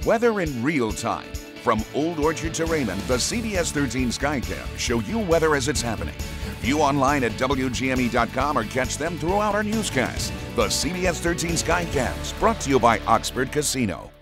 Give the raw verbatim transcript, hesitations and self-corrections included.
Weather in real time. From Old Orchard to Raymond, the C B S thirteen Skycam show you weather as it's happening. View online at W G M E dot com or catch them throughout our newscast. The C B S thirteen Skycams, brought to you by Oxford Casino.